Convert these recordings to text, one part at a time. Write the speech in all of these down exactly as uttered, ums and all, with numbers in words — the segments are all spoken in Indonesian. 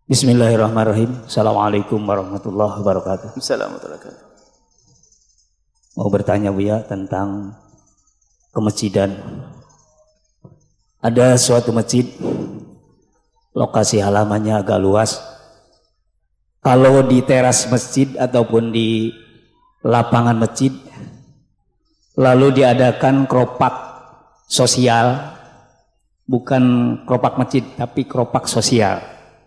Bismillahirrahmanirrahim. Assalamualaikum warahmatullahi wabarakatuh. Assalamualaikum. Mau bertanya Buya tentang kemasjidan. Ada suatu masjid, lokasi halamannya agak luas. Kalau di teras masjid ataupun di lapangan masjid, lalu diadakan keropak sosial, bukan keropak masjid, tapi keropak sosial.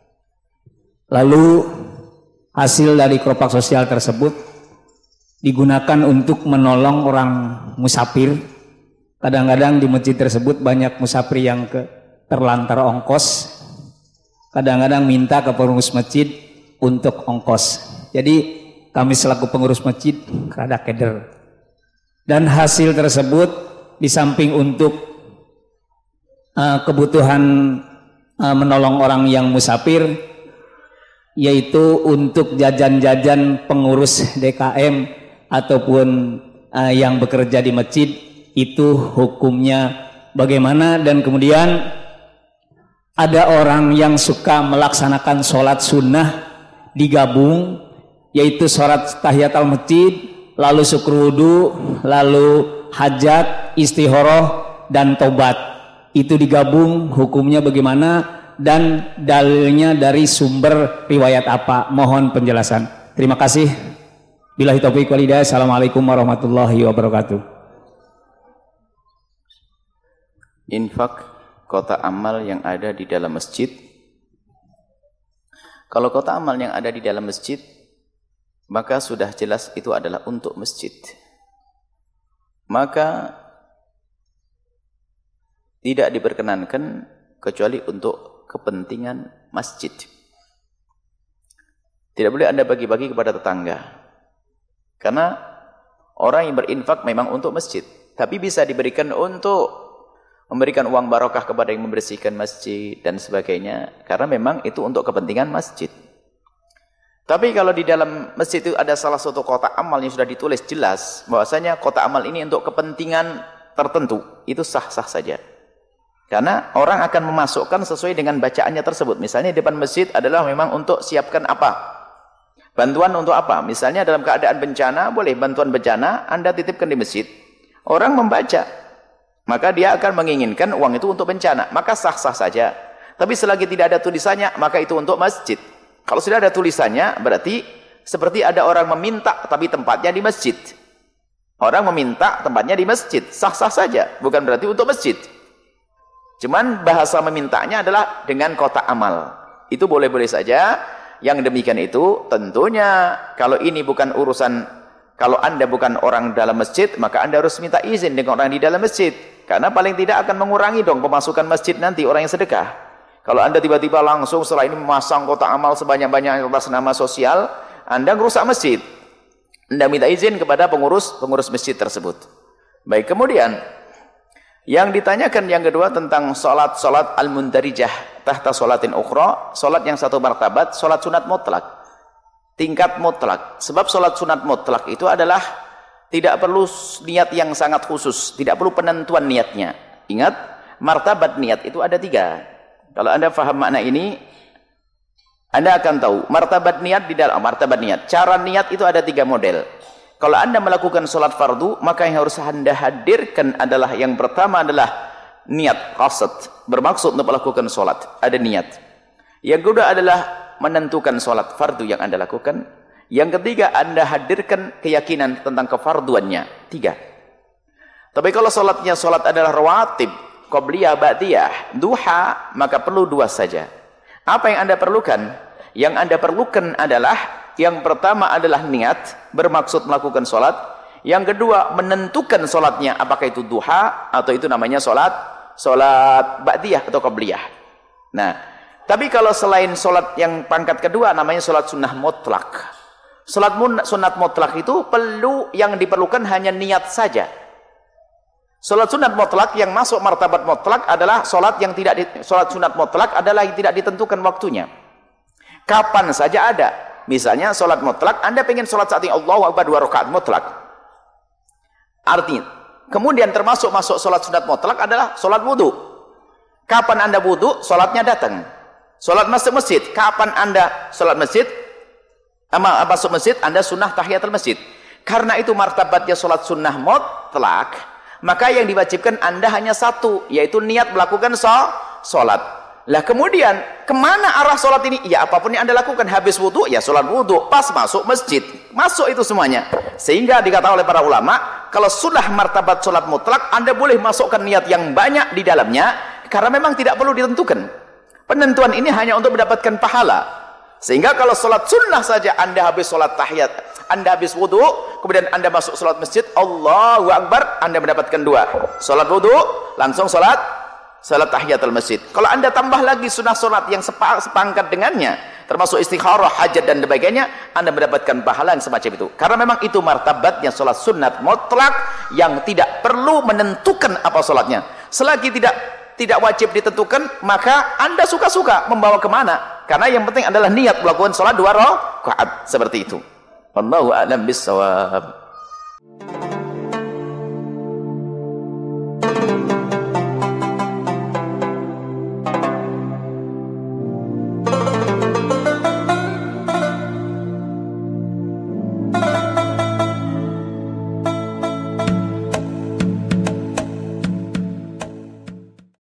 Lalu hasil dari keropak sosial tersebut digunakan untuk menolong orang musafir. Kadang-kadang di masjid tersebut banyak musafir yang ke, terlantar ongkos. Kadang-kadang minta ke pengurus masjid untuk ongkos. Jadi kami selaku pengurus masjid rada keder. Dan hasil tersebut di samping untuk uh, kebutuhan uh, menolong orang yang musafir, yaitu untuk jajan-jajan pengurus D K M ataupun uh, yang bekerja di masjid, itu hukumnya bagaimana. Dan kemudian ada orang yang suka melaksanakan sholat sunnah digabung, yaitu sholat tahiyatul masjid, lalu syukur wudu, lalu hajat, istihoroh, dan tobat. Itu digabung, hukumnya bagaimana? Dan dalilnya dari sumber riwayat apa? Mohon penjelasan. Terima kasih. Billahi taufiq wal hidayah. Assalamualaikum warahmatullahi wabarakatuh. Infak kota amal yang ada di dalam masjid. Kalau kota amal yang ada di dalam masjid, maka sudah jelas itu adalah untuk masjid. Maka tidak diperkenankan kecuali untuk kepentingan masjid. Tidak boleh Anda bagi-bagi kepada tetangga. Karena orang yang berinfak memang untuk masjid, tapi bisa diberikan untuk memberikan uang barokah kepada yang membersihkan masjid dan sebagainya, karena memang itu untuk kepentingan masjid. Tapi kalau di dalam masjid itu ada salah satu kotak amal yang sudah ditulis jelas bahwasanya kotak amal ini untuk kepentingan tertentu, itu sah-sah saja. Karena orang akan memasukkan sesuai dengan bacaannya tersebut. Misalnya di depan masjid adalah memang untuk siapkan apa? Bantuan untuk apa? Misalnya dalam keadaan bencana, boleh bantuan bencana Anda titipkan di masjid. Orang membaca, maka dia akan menginginkan uang itu untuk bencana. Maka sah-sah saja. Tapi selagi tidak ada tulisannya, maka itu untuk masjid. Kalau sudah ada tulisannya, berarti seperti ada orang meminta, tapi tempatnya di masjid. Orang meminta, tempatnya di masjid. Sah-sah saja. Bukan berarti untuk masjid. Cuman bahasa memintanya adalah dengan kotak amal. Itu boleh-boleh saja. Yang demikian itu tentunya kalau ini bukan urusan, kalau Anda bukan orang dalam masjid, maka Anda harus minta izin dengan orang di dalam masjid. Karena paling tidak akan mengurangi dong pemasukan masjid nanti orang yang sedekah. Kalau Anda tiba-tiba langsung setelah ini memasang kotak amal sebanyak-banyak atas nama sosial, Anda merusak masjid. Anda minta izin kepada pengurus pengurus masjid tersebut. Baik, kemudian yang ditanyakan yang kedua tentang solat-solat al-mundarijah tahta solatin ukhra, solat yang satu martabat, solat sunat mutlak, tingkat mutlak. Sebab solat sunat mutlak itu adalah tidak perlu niat yang sangat khusus, tidak perlu penentuan niatnya. Ingat, martabat niat itu ada tiga. Kalau Anda faham makna ini, Anda akan tahu martabat niat di dalam martabat niat. Cara niat itu ada tiga model. Kalau Anda melakukan sholat fardu, maka yang harus Anda hadirkan adalah yang pertama adalah niat, qasad, bermaksud untuk melakukan sholat, ada niat. Yang kedua adalah menentukan sholat fardu yang Anda lakukan. Yang ketiga, Anda hadirkan keyakinan tentang kefarduannya. Tiga. Tapi kalau sholatnya sholat adalah rawatib, qobliyah, ba'diyah, duha, maka perlu dua saja. Apa yang Anda perlukan? Yang Anda perlukan adalah yang pertama adalah niat, bermaksud melakukan sholat. Yang kedua, menentukan sholatnya, apakah itu duha, atau itu namanya sholat, sholat ba'diyah atau qabliyah. Nah, tapi kalau selain sholat yang pangkat kedua, namanya sholat sunnah mutlak. Sholat sunat mutlak itu perlu, yang diperlukan hanya niat saja. Sholat sunat mutlak yang masuk martabat mutlak adalah sholat yang tidak, sholat sunat mutlak adalah yang tidak ditentukan waktunya. Kapan saja ada. Misalnya sholat mutlak, Anda pengen sholat saat ini Allahu Akbar dua rakaat mutlak. Artinya, kemudian termasuk masuk sholat sunat mutlak adalah sholat wudhu. Kapan Anda wudhu, sholatnya datang. Sholat masuk masjid. Kapan Anda sholat masjid? Ama masuk masjid, Anda sunnah tahiyatul masjid. Karena itu martabatnya sholat sunnah mutlak, maka yang diwajibkan Anda hanya satu, yaitu niat melakukan sholat. Lah kemudian, kemana arah sholat ini? Ya apapun yang Anda lakukan, habis wudhu, ya sholat wudhu, pas masuk masjid. Masuk itu semuanya. Sehingga dikatakan oleh para ulama, kalau sudah martabat sholat mutlak, Anda boleh masukkan niat yang banyak di dalamnya, karena memang tidak perlu ditentukan. Penentuan ini hanya untuk mendapatkan pahala. Sehingga kalau sholat sunnah saja, Anda habis sholat tahiyat, Anda habis wudhu, kemudian Anda masuk sholat masjid, Allahu Akbar, Anda mendapatkan dua. Sholat wudhu, langsung sholat, sholat tahiyatul masjid. Kalau Anda tambah lagi sunnah sholat yang sepangkat dengannya, termasuk istikharah, hajat dan sebagainya, Anda mendapatkan pahala yang semacam itu. Karena memang itu martabatnya sholat sunnat mutlak yang tidak perlu menentukan apa sholatnya. Selagi tidak tidak wajib ditentukan, maka Anda suka-suka membawa kemana. Karena yang penting adalah niat melakukan sholat dua rakaat seperti itu. Wallahu a'lam bissawab.